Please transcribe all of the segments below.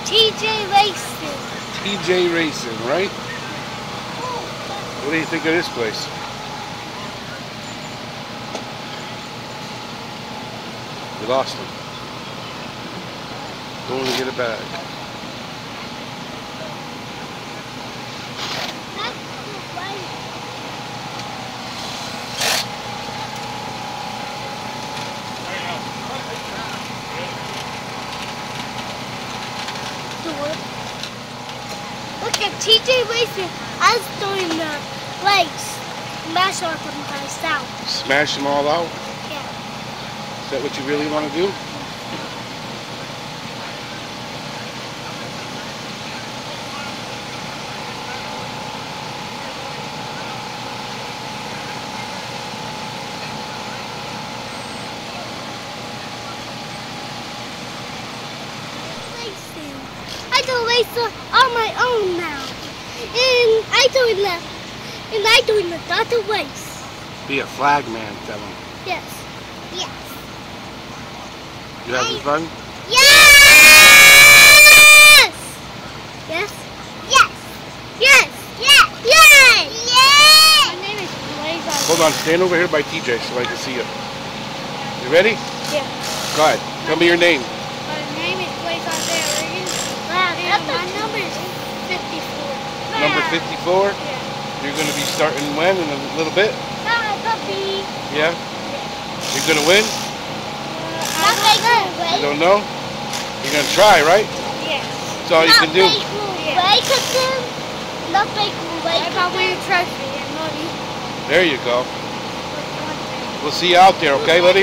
TJ Racing. TJ Racing, right? What do you think of this place? We lost him. Going to get a bag. Look at TJ Racing. I was doing the race. Smash all them guys out. Smash them all out? Yeah. Is that what you really want to do? I do race on my own now. And I doing the other race. Be a flag man, tell him. Yes. Yes. You having fun? Yes! Yes? Yes! Yes! Yes! Yes! Yes! My name is Blaze. Hold on, stand over here by TJ so I can see you. You ready? Yeah. Go ahead. Tell me your name. My name is Blaze Isaiah. And my number is 54. Number 54? Yeah. You're going to be starting when? In a little bit? Puppy. Yeah? You're going to win? You don't know? You're going to try, right? Yes. That's all you can do. If I win a trophy and money. There you go. We'll see you out there, okay, Liddy?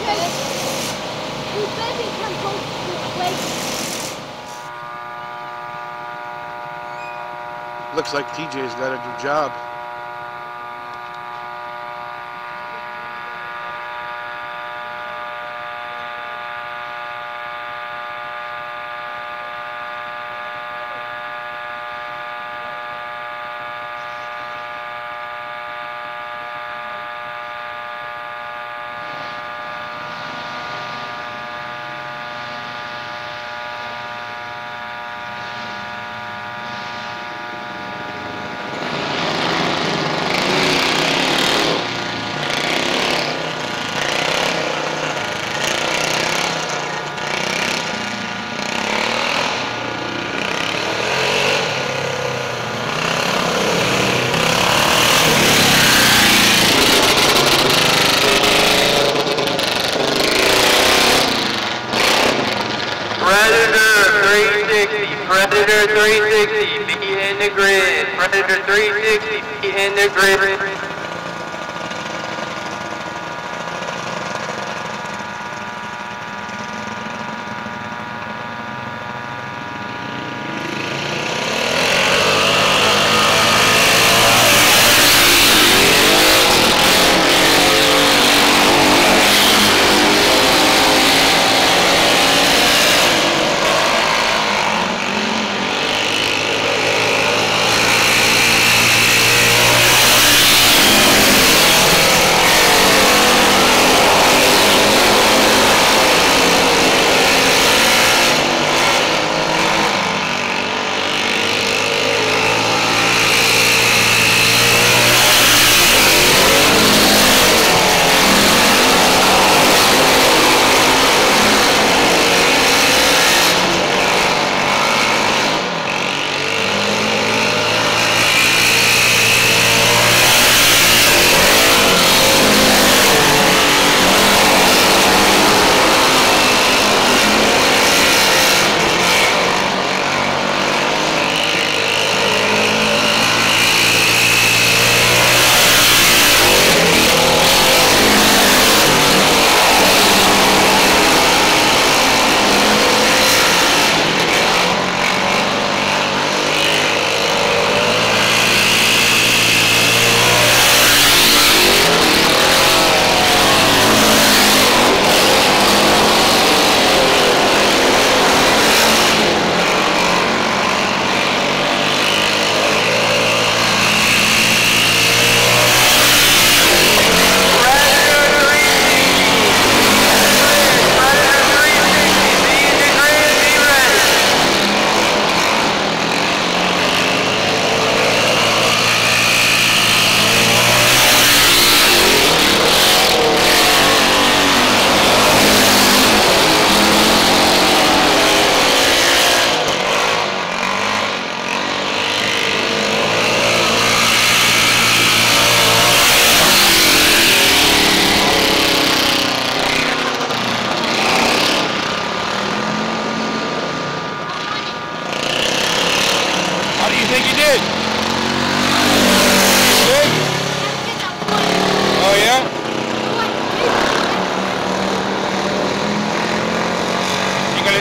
Looks like TJ's got a new job. Predator 360, be in the grid. Predator 360, be in the grid.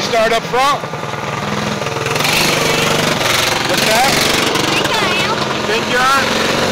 gonna start up front? What's that? Think you are?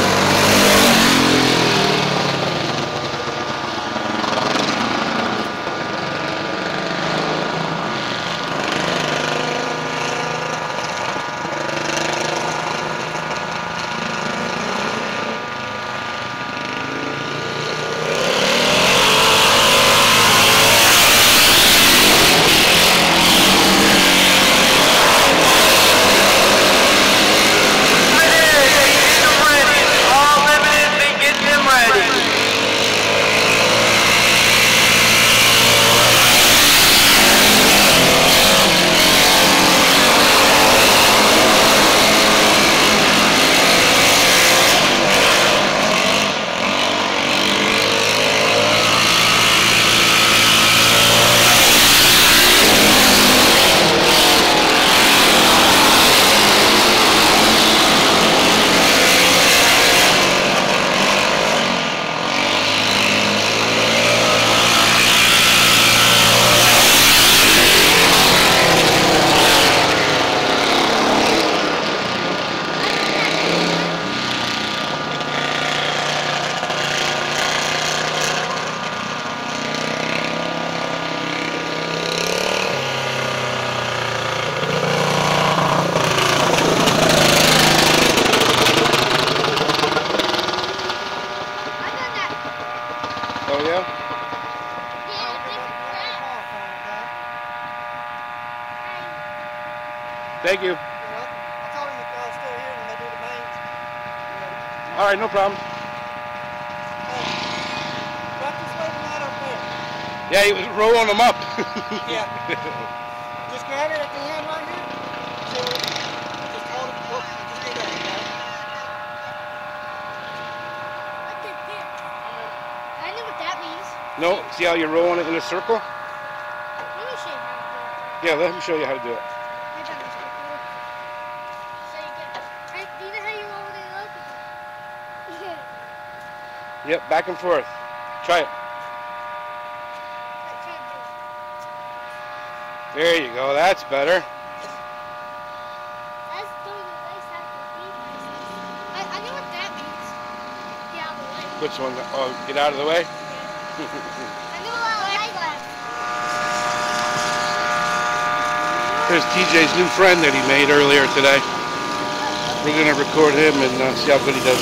Oh yeah? Thank you. I told him that I was still here when they do the mains. All right, no problem. Wrap this label out up there. Yeah, he was rolling them up. Yeah. Just grab it at the end right here. So just hold it. Look, just do that, okay? Look at this. I know what that means. No, see how you're rolling it in a circle? Let me show you how to do it. Yeah, let me show you how to do it. I found this before. So you get, do you know how you roll it up? Yeah. Yep, back and forth. Try it. There you go, that's better. That's doing the race after defenses. I know what that means. Get out of the way. Which one? Oh, get out of the way? I know what I like. There's TJ's new friend that he made earlier today. We're going to record him and see how good he does.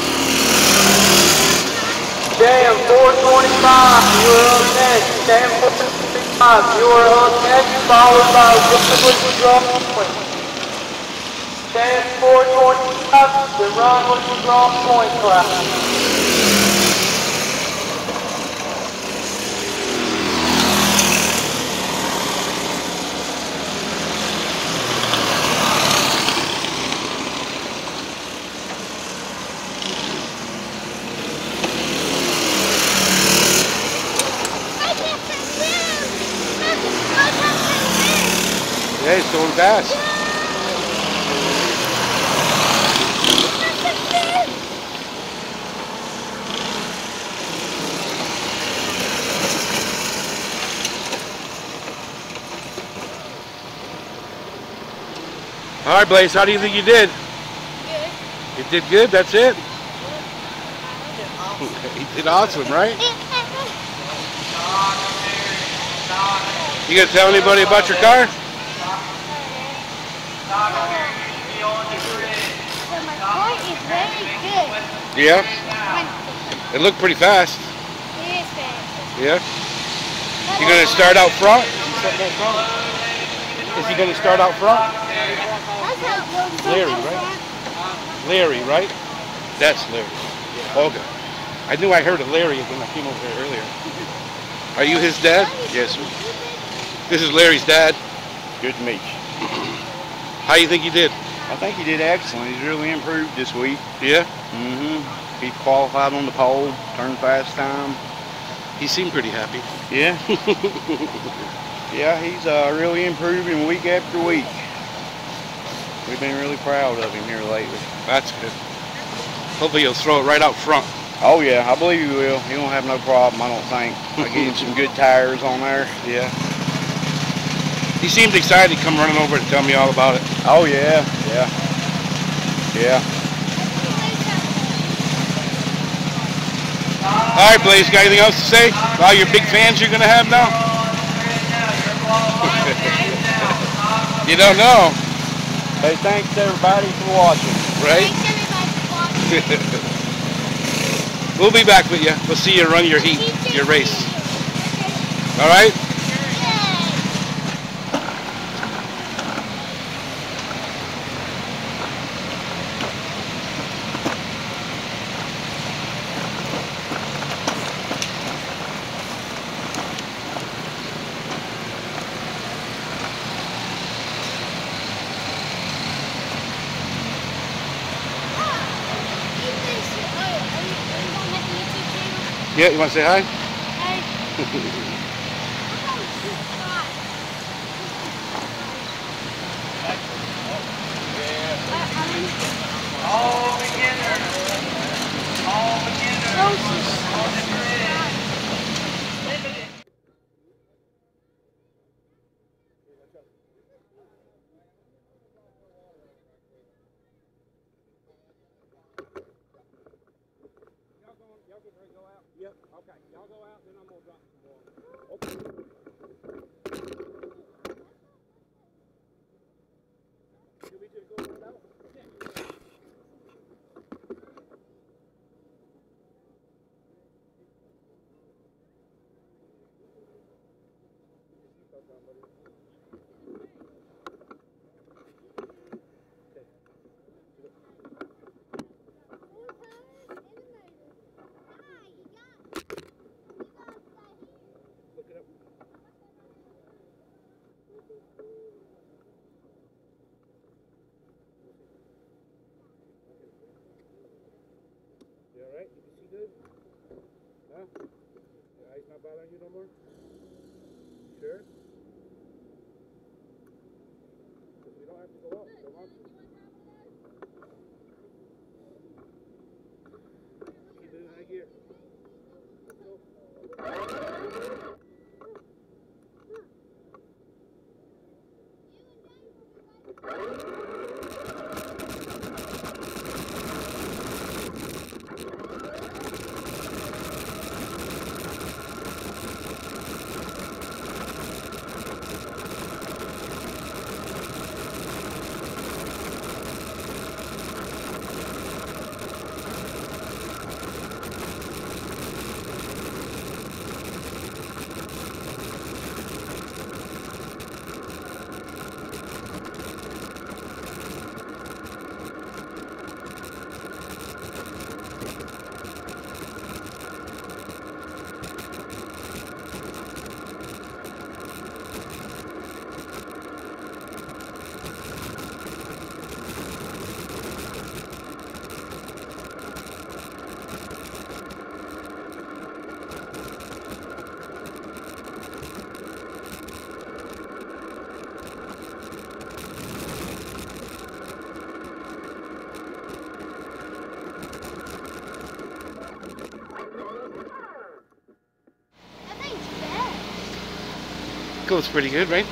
Jam 425, you are up next. Jam 425, you are up next, followed by Run with Draw Point. Jam 425, the Run with Draw Point class. Yeah, he's going fast. All right, Blaze, how do you think you did? Good. You did good, that's it? You did awesome, right? You gonna tell anybody about your car? So my car is very good. Yeah? It looked pretty fast. It is fast. Yeah? You gonna start out front? Is he gonna start out front? Larry, right? Larry, right? That's Larry. Okay. I knew I heard of Larry when I came over there earlier. Are you his dad? Yes, sir. This is Larry's dad. Good to meet you. How do you think you did? I think he did excellent. He's really improved this week. Yeah? Mm-hmm. He qualified on the pole, turned fast time. He seemed pretty happy. Yeah. Yeah, he's really improving week after week. We've been really proud of him here lately. That's good. Hopefully he'll throw it right out front. Oh yeah, I believe he will. He won't have no problem, I don't think. By getting some good tires on there. Yeah. He seemed excited to come running over to tell me all about it. Oh yeah, yeah, yeah. All right, Blaze, got anything else to say? All your big fans you're gonna have now? You don't know. Hey, thanks everybody for watching. Right? We'll be back with you. We'll see you run your heat, your race. All right? Yeah, you want to say hi? All beginners. All beginners. Yep, okay. Y'all go out, then I'm going to drop some more. Okay. You want me to go out? You all right? You can see good? Huh? Your eyes not bothering you no more? Sure? Because we don't have to go out. We don't want to. Keep it in high gear. Let's go. Goes pretty good, right?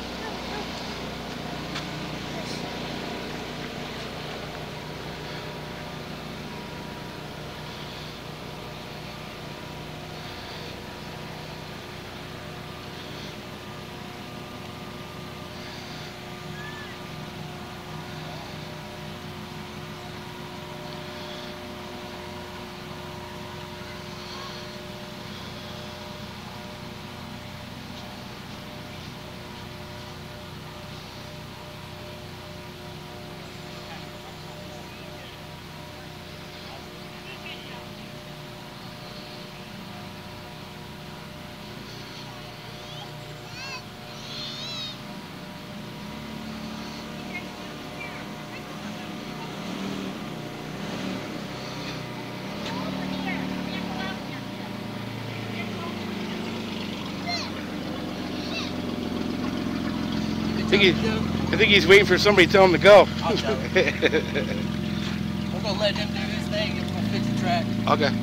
I think he's waiting for somebody to tell him to go. I'll tell him. We're going to let him do his thing and we're going to fix the track. Okay.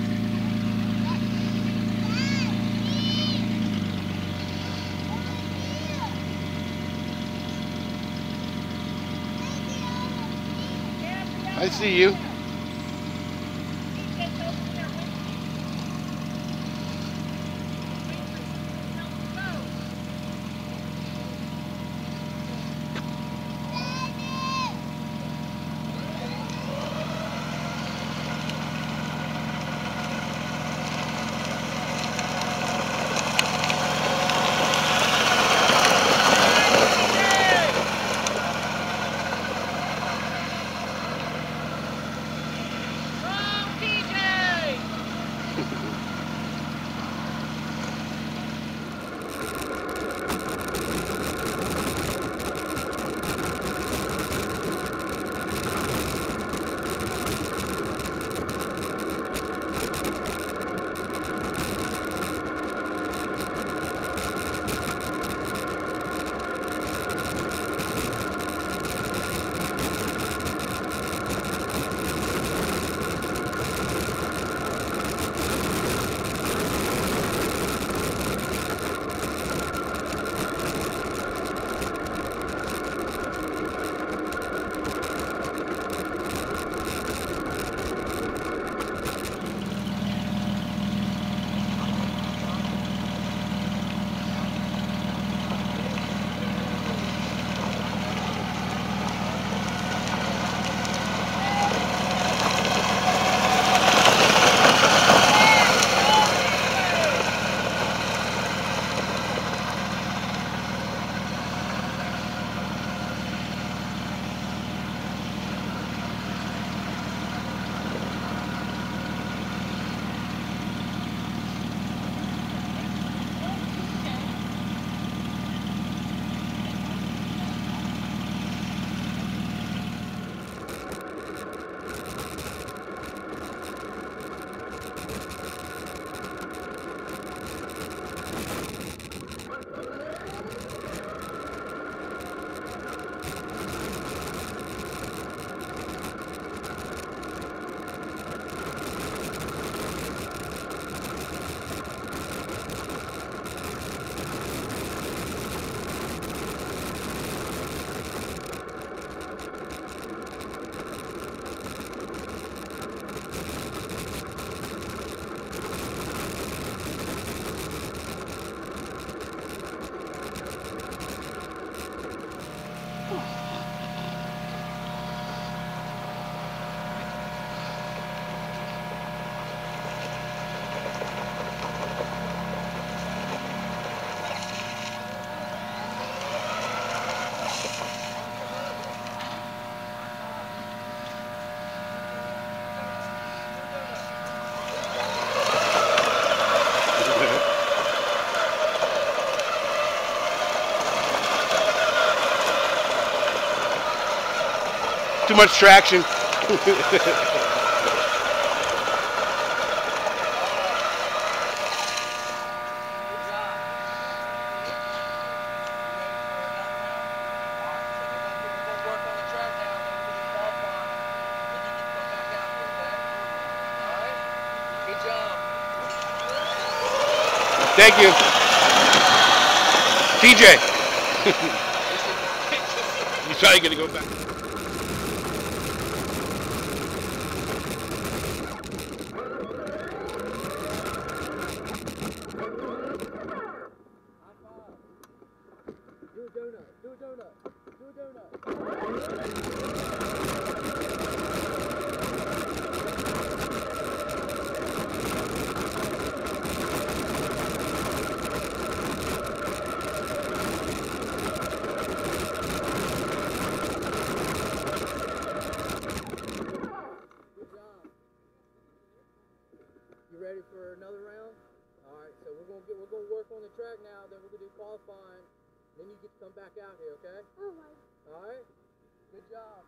I see you. Too much traction. Thank you. TJ. You're probably going to go back. Ready for another round? Alright, so we're gonna work on the track now, then we're gonna do qualifying, then you get to come back out here, okay? Alright? Good job.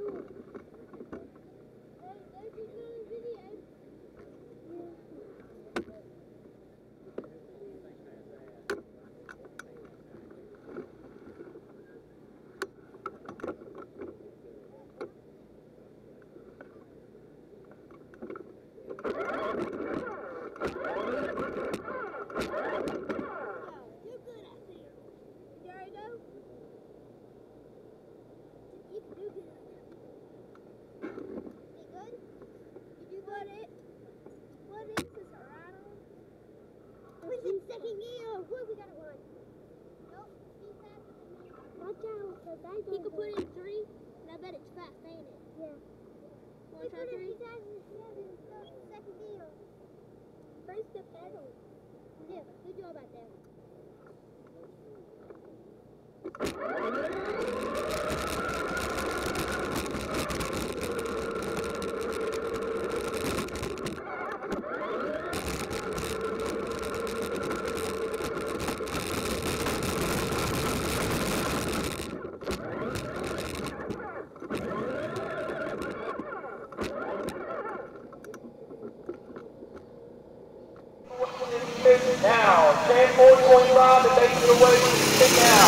Second gear. What we got it one? Nope. Watch out, cause he could put it in 3, and I bet it's fast, ain't it? Yeah. Wanna try 3? Second gear. First the pedal. Yeah, good job out there. Now, 10-4-25, the base of the way now.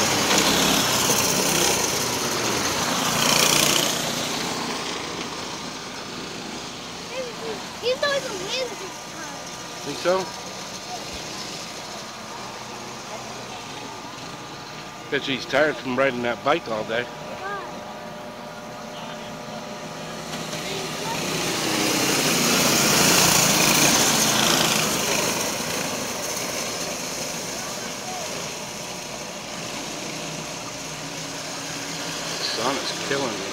He's going to win this time. Think so? Bet you he's tired from riding that bike all day. The sun is killing me.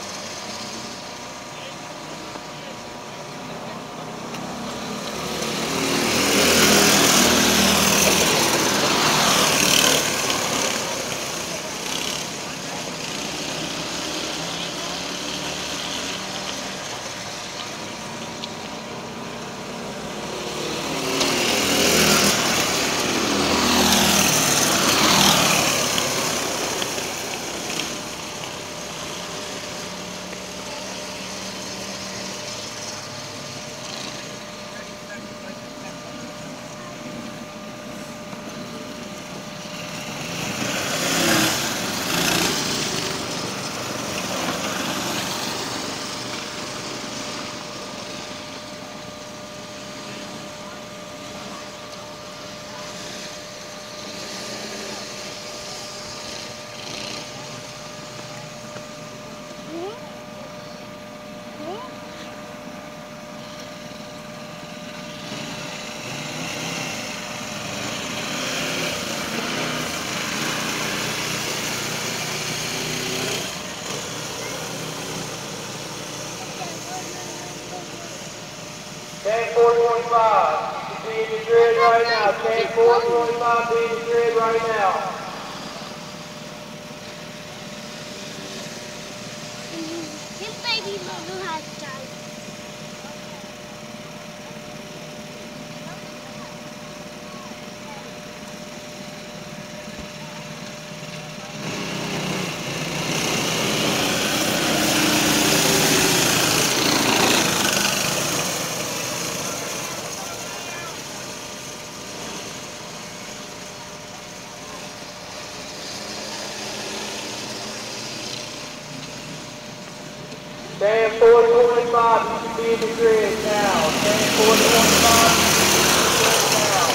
Be in the grid right now. 10-4-25, be in the grid right now. His baby mother has died. Stand 425, you should be in the grid now. Stand 425, now.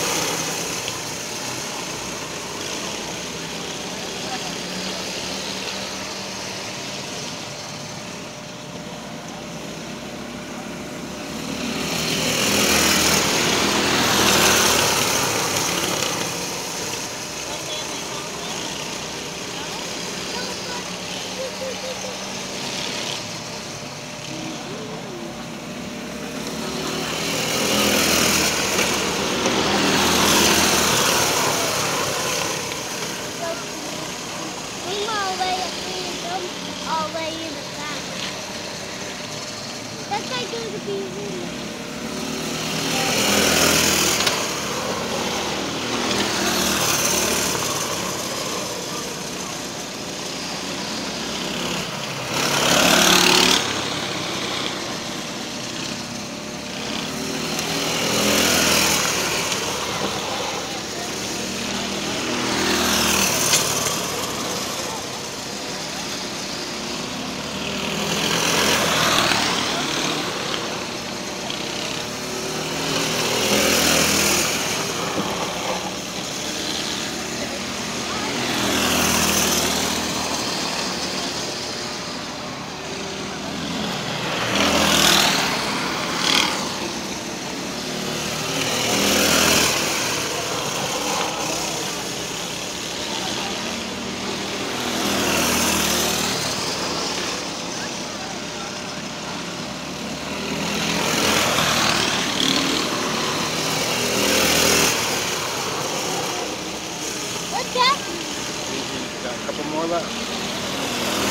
All the way in the back. That's like going to be really.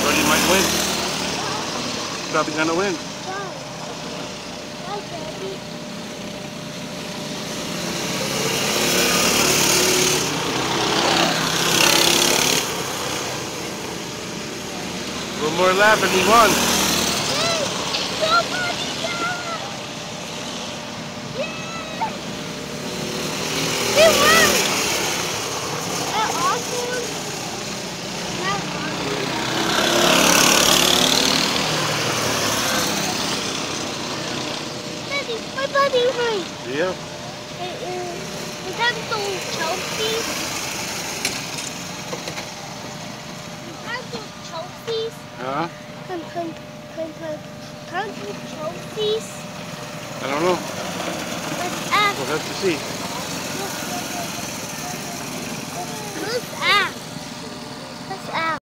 Or you might win. Probably gonna win. One more lap and he won. Yeah. Is that some trophies? Trophies? Huh? Trophies? I don't know. Let's ask. We'll have to see. Let's ask. Let's ask.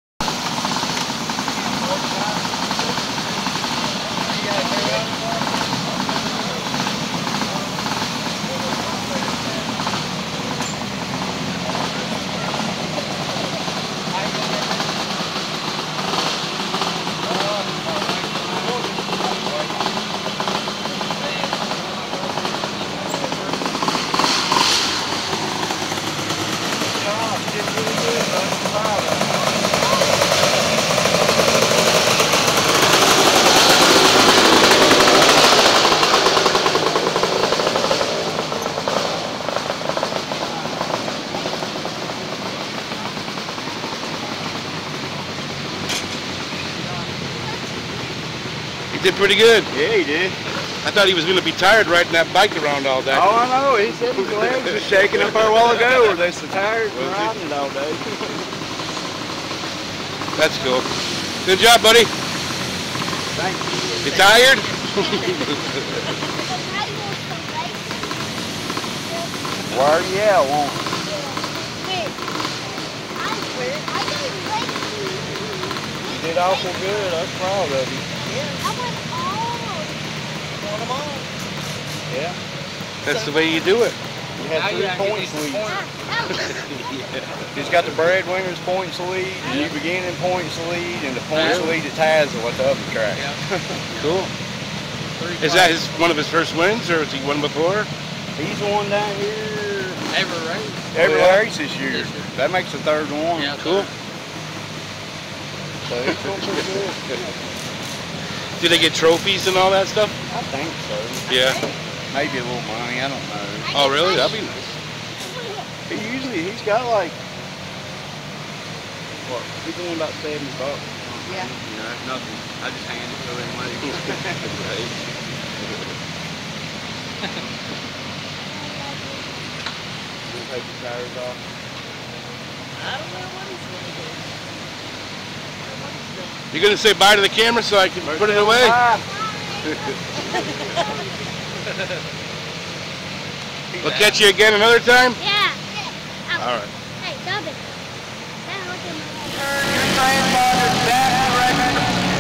He did pretty good. Yeah, he did. I thought he was going to be tired riding that bike around all day. Oh, I know. He said his legs were shaking up there a while ago, or they're so tired from riding it all day. That's cool. Good job, buddy. Thank you. You tired? Why are you out, won't you? You did awful good. I'm proud of you. Yeah. That's the way you do it. You had 3 points lead. He's got the breadwinner's points lead, and you begin in points lead, and the points lead at Tazewell at the other track. Cool. Is that one of his first wins, or has he won before? He's won down here Every race. every race this year. That makes the 3rd one. Yeah, Cool. So he's doing pretty good. Do they get trophies and all that stuff? I think so. Yeah. Maybe a little money, I don't know. Oh, really? That'd be nice. He's got like, what, he's only about $70. Yeah. You know, nothing. I just hand it to him like. Right. You'll take the tires off. I don't know what he's going to do. You gonna say bye to the camera so I can put it away? We'll catch you again another time? Yeah. All right. Hey, stop it. Now look at my Turn your transponders back direction.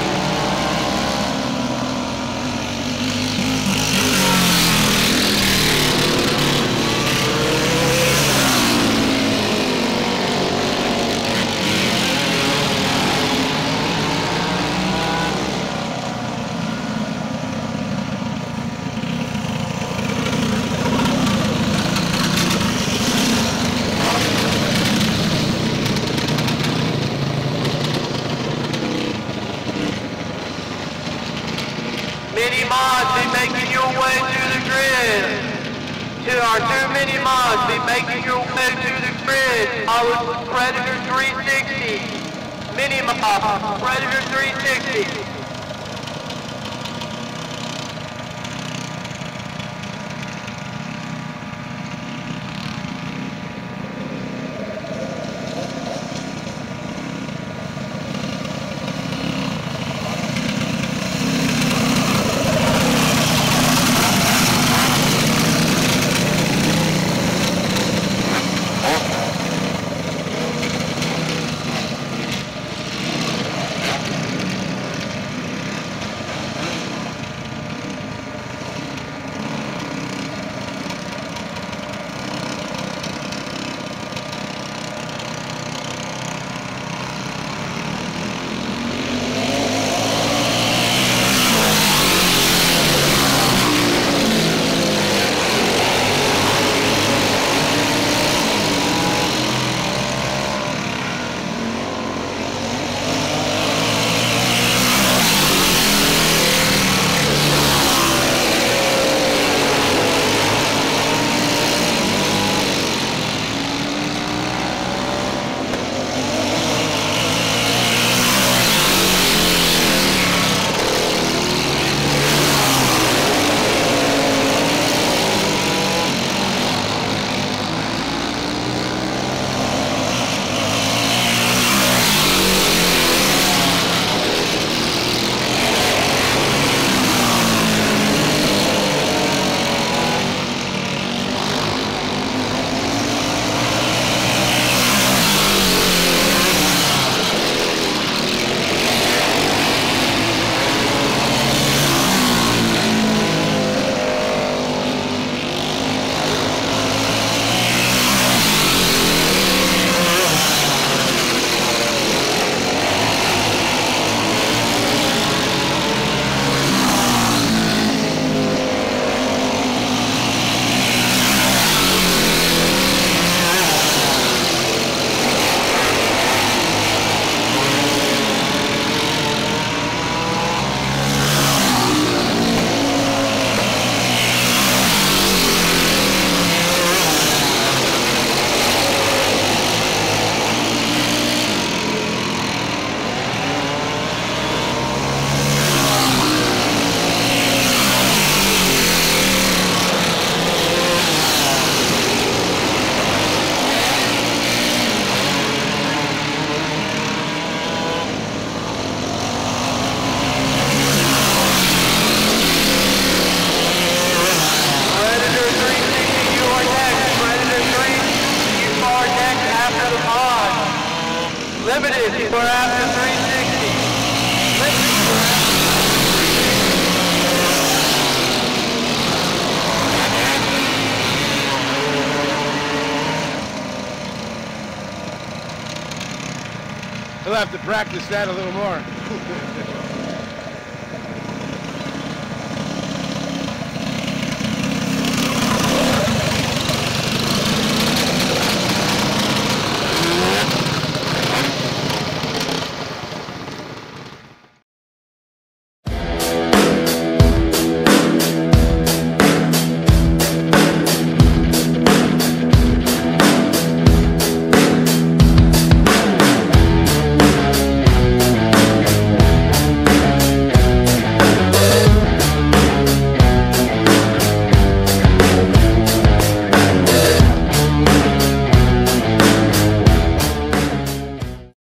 Mini mods, be making your way to the grid. To our 2 mini mods, be making your way to the grid. Follow Predator 360. Mini mod, Predator 360. have to practice that a little more.